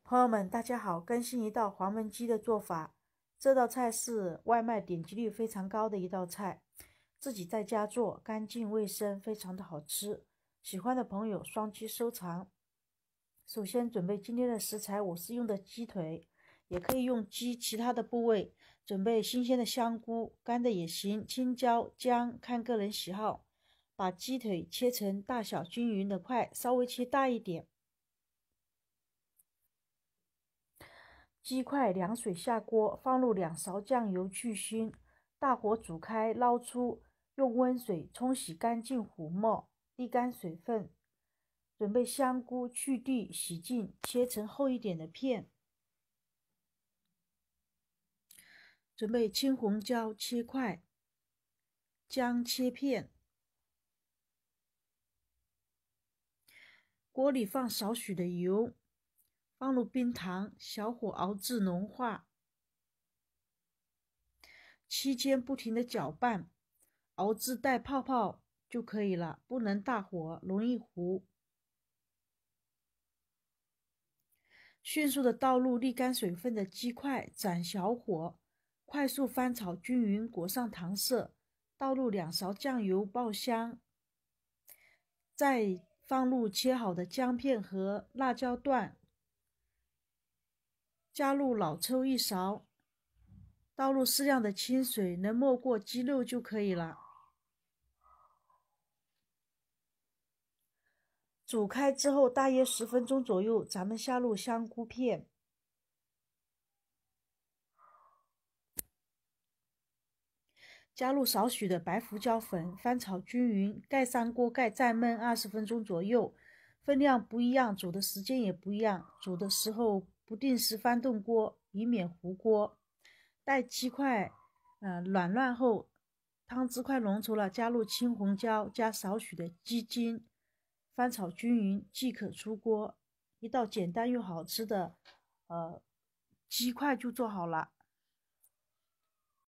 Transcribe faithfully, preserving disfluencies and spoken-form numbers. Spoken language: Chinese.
朋友们，大家好！更新一道黄焖鸡的做法。这道菜是外卖点击率非常高的一道菜，自己在家做，干净卫生，非常的好吃。喜欢的朋友双击收藏。首先准备今天的食材，我是用的鸡腿，也可以用鸡其他的部位。准备新鲜的香菇，干的也行，青椒、姜看个人喜好。把鸡腿切成大小均匀的块，稍微切大一点。鸡块凉水下锅，放入两勺酱油去腥，大火煮开，捞出，用温水冲洗干净糊末，沥干水分。准备香菇，去蒂洗净，切成厚一点的片。准备青红椒切块，姜切片。锅里放少许的油，放入冰糖，小火熬至融化。期间不停的搅拌，熬至带泡泡就可以了，不能大火，容易糊。迅速的倒入沥干水分的鸡块，转小火，快速翻炒均匀，裹上糖色，倒入两勺酱油爆香，再放入切好的姜片和辣椒段，加入老抽一勺，倒入适量的清水，能没过鸡肉就可以了。煮开之后，大约十分钟左右，咱们下入香菇片，加入少许的白胡椒粉，翻炒均匀，盖上锅盖再焖二十分钟左右。分量不一样，煮的时间也不一样，煮的时候不定时翻动锅，以免糊锅。待鸡块呃软烂后，汤汁快浓稠了，加入青红椒，加少许的鸡精，翻炒均匀即可出锅。一道简单又好吃的呃鸡块就做好了。